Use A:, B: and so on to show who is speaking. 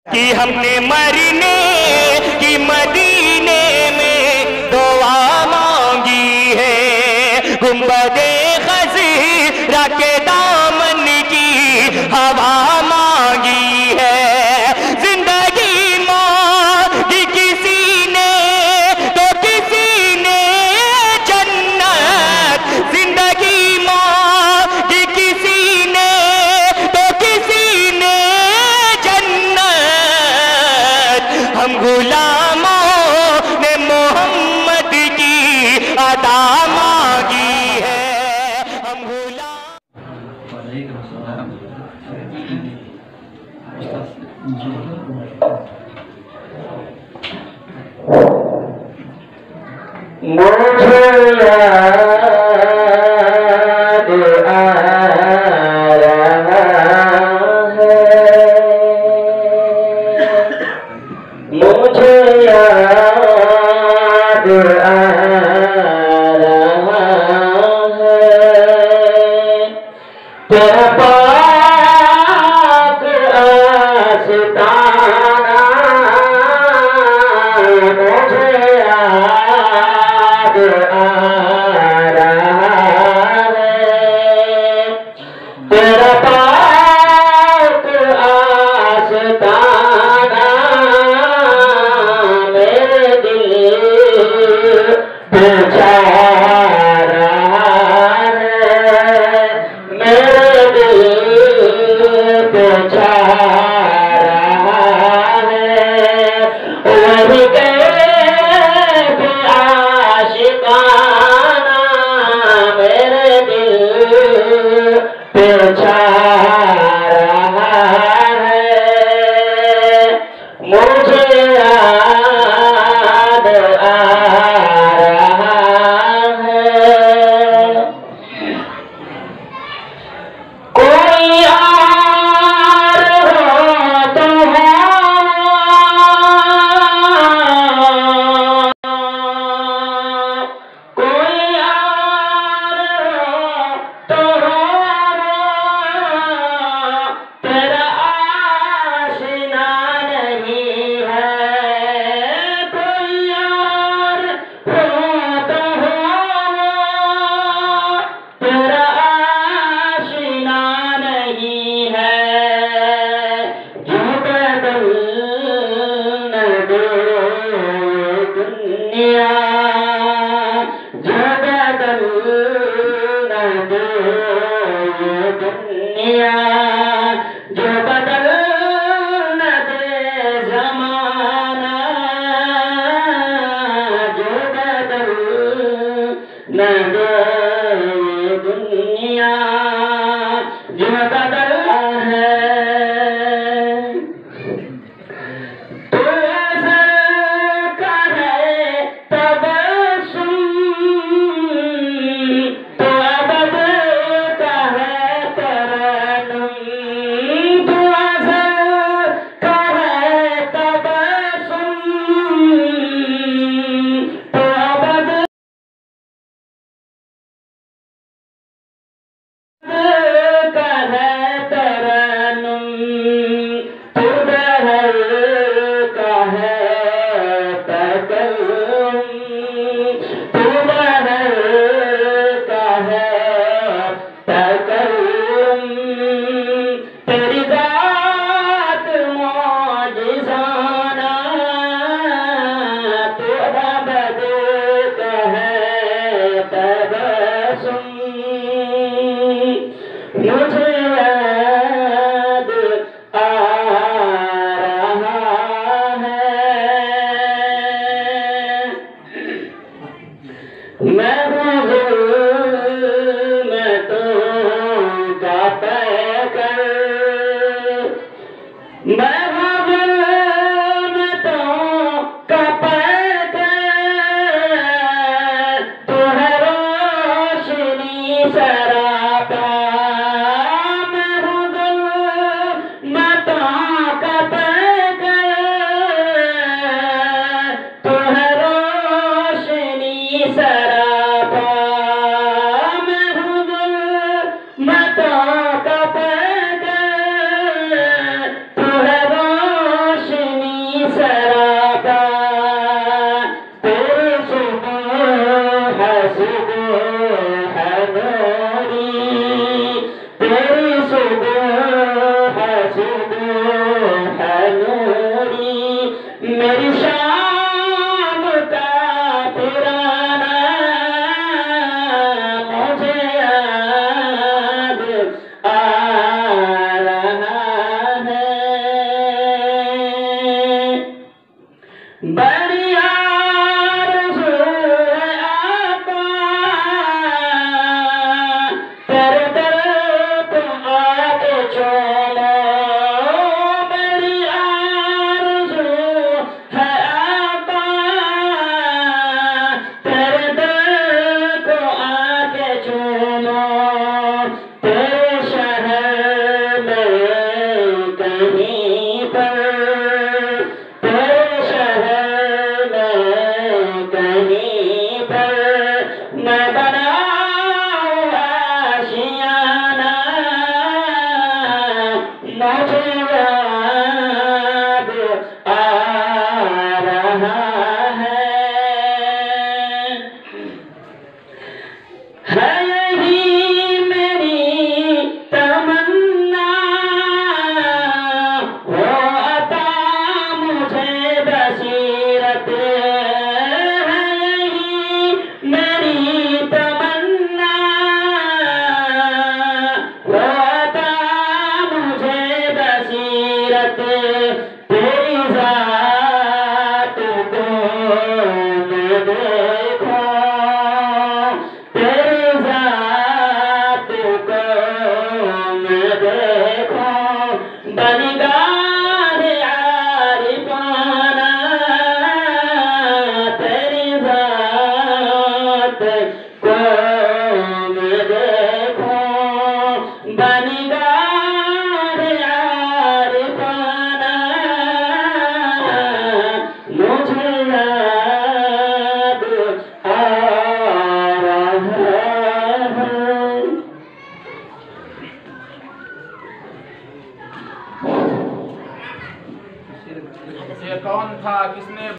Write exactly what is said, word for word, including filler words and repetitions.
A: कि हमने मरने की मदीने में दुआ मांगी है, गुंबदे खज़ीरा के दामन की हवा मांगी है। जिंदगी मांगी किसी ने तो किसी ने जन्नत, जिंदगी मांगी किसी ने तो किसी ने हम गुलामों ने मोहम्मद की अदा मांगी है। हम गुलाम मुझे याद आ रहा है, मुझे याद आ रहा है तेरा पाक आस्ताना, मुझे याद आ रहा है तेरा पाक आस्ताना, पूछा रहा है मेरे दिल, पूछा रहा है वही कैफ आशिकाना, मेरे दिल पूछा रहा है। मुझे याद आ जो बदल न दे ज़माना, जो बदल न दे दुनिया, जो बदल है तो अज़ल का है तबस्सुम, तो अबद का है तरन्नुम, तो अज़ल का है तबस्सुम, तो अबद का है तरन्नुम, तो दहर का है तकल्लुम, तो दहर का है तकल्लुम, तेरी ज़ात मौजिज़ाना, तो अबद का है तबस्सुम। मुझे याद आ रहा है मैं मैं तो का पैकर, मैं मैं तो का पैकर, तो है रोशनी सरापा, सरापा मैं हूँ गुल, मैं तो का पैकर, तू है तेरी जात को मैं देखूं, तेरी जात को मैं देखूं, बनिगाह आरिफाना तेरी जात को मैं देखूं, बनिगाह आरिफाना मुझे याद आ रहा है।
B: ये कौन था, किसने